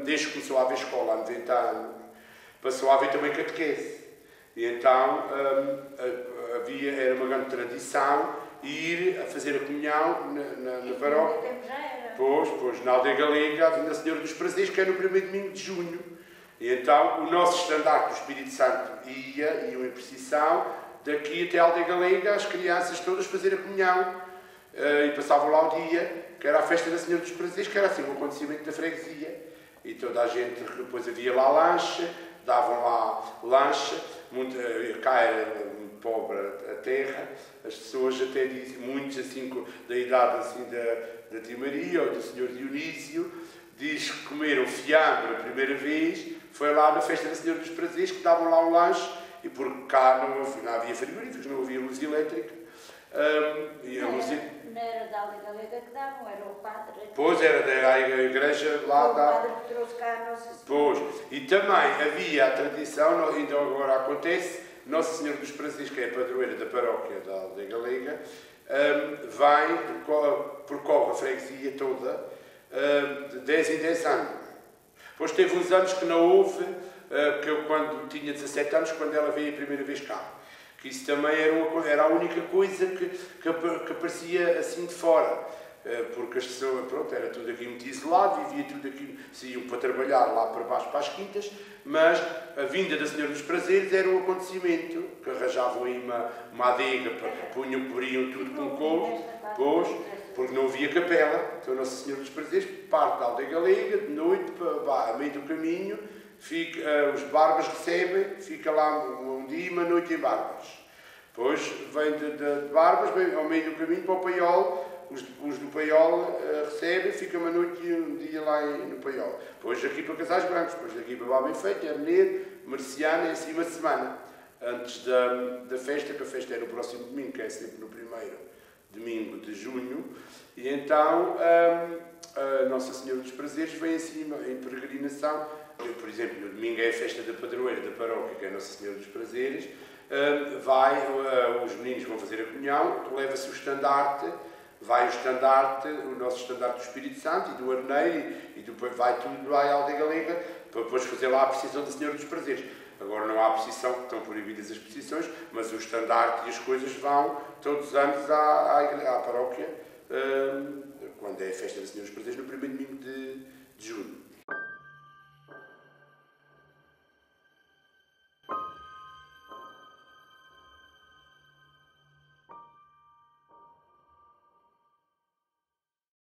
Desde que começou a haver escola há 90 anos, passou a haver também catequese. E então era uma grande tradição ir a fazer a comunhão na paróquia. Pois, na aldeia galega, a Senhora dos Prazeres, que é no primeiro domingo de junho. E então o nosso estandarte do Espírito Santo iam em procissão daqui até a aldeia galega, as crianças todas fazer a comunhão. E passavam lá o dia, que era a festa da Senhora dos Prazeres, que era assim um acontecimento da freguesia. E toda a gente, depois havia lá lancha, davam lá lancha, cá era muito pobre a terra, as pessoas até dizem, muitos assim, da idade assim, da Tia Maria ou do Senhor Dionísio, diz que comeram fiambre a primeira vez, foi lá na festa da Senhora dos Prazeres, que davam lá um lanche, e porque cá não havia frigoríficos, não havia luz elétrica. Não era da aldeia galega que davam, era o padre. Pois, era da igreja lá. O padre que trouxe cá a Nossa Senhora. Pois, e também havia a tradição, ainda agora acontece, Nossa Senhora dos Prazeres, que é a padroeira da paróquia da aldeia galega, percorre a freguesia toda de 10 em 10 anos. Depois teve uns anos que não houve, que eu quando tinha 17 anos, quando ela veio a primeira vez cá. Que isso também era a única coisa que aparecia assim de fora. Porque as pessoas, pronto, era tudo aqui muito isolado, vivia tudo aqui, saíam para trabalhar lá para baixo, para as quintas, mas a vinda da Senhora dos Prazeres era um acontecimento, que arranjavam aí uma adega, cobriam tudo com couros, porque não havia capela. Então a Nossa Senhora dos Prazeres parte da aldeia galega, de noite, a meio do caminho, os barbas recebem, fica lá um dia e uma noite em Barbas. Depois vem de Barbas, vem ao meio do caminho para o Paiol, os do Paiol recebem, fica uma noite e um dia lá no Paiol. Depois aqui para Casais Brancos, depois daqui para Babem-Feito, Arneiro, Marciana, em cima de semana. Antes da festa, que a festa é no próximo domingo, que é sempre no primeiro domingo de junho, e então a Nossa Senhora dos Prazeres vem acima em peregrinação. Por exemplo, no domingo é a festa da padroeira da paróquia, que é a Nossa Senhora dos Prazeres. Os meninos vão fazer a comunhão, leva-se o estandarte, vai o estandarte, o nosso estandarte do Espírito Santo e do Arneiro, e depois vai tudo à aldeia galega, para depois fazer lá a procissão da Senhora dos Prazeres. Agora não há procissão, estão proibidas as procissões, mas o estandarte e as coisas vão todos os anos à paróquia, quando é a festa da Senhora dos Prazeres, no primeiro domingo de junho.